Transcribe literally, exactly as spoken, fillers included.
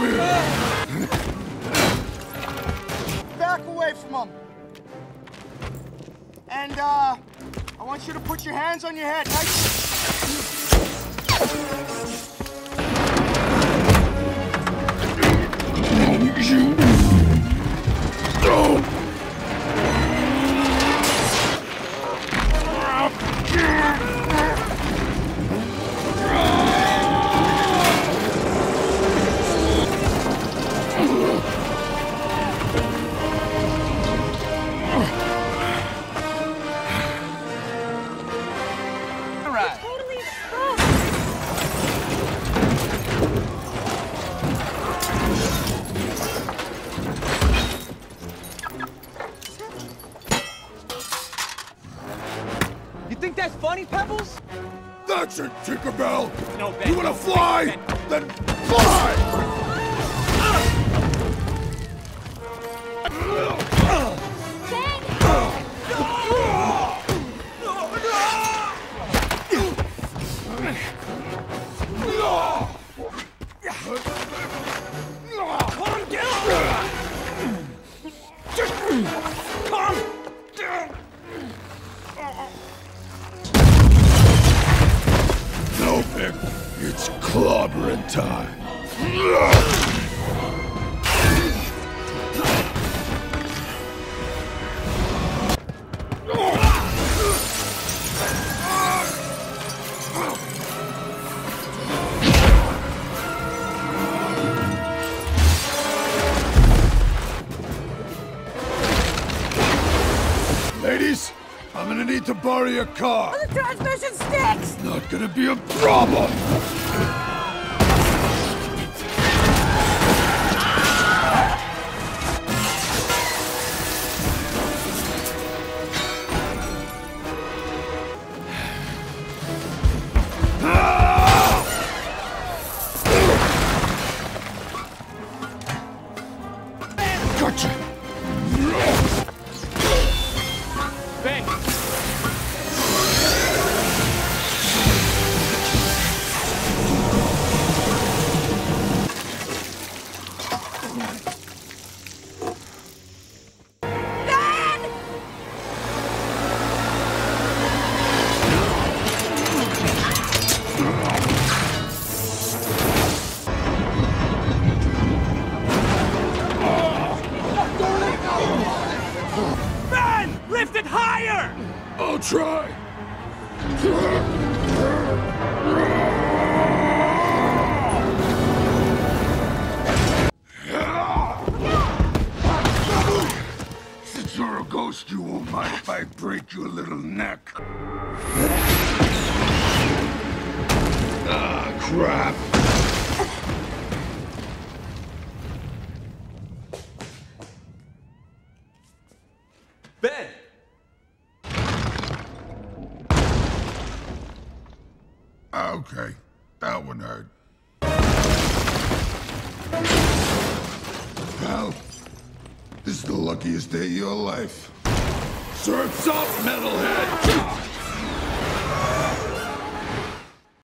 here! Back away from him. And, uh, I want you to put your hands on your head. Nice. You... Oh! You think that's funny, Pebbles? That's it, Tinkerbell! No, Ben. You wanna no, fly? Ben, Ben. Then fly! Calm down! Calm down! No, Vic. It's clobbering time. Ladies, I'm gonna need to borrow your car. The transmission sticks! Not gonna be a problem. Gotcha. Ben! Ben! Lift it higher! I'll try. Since you're a ghost, you won't mind if I break your little neck. Ah, crap. Ben! Okay, that one hurt. Pal, this is the luckiest day of your life. Surf's up, metalhead!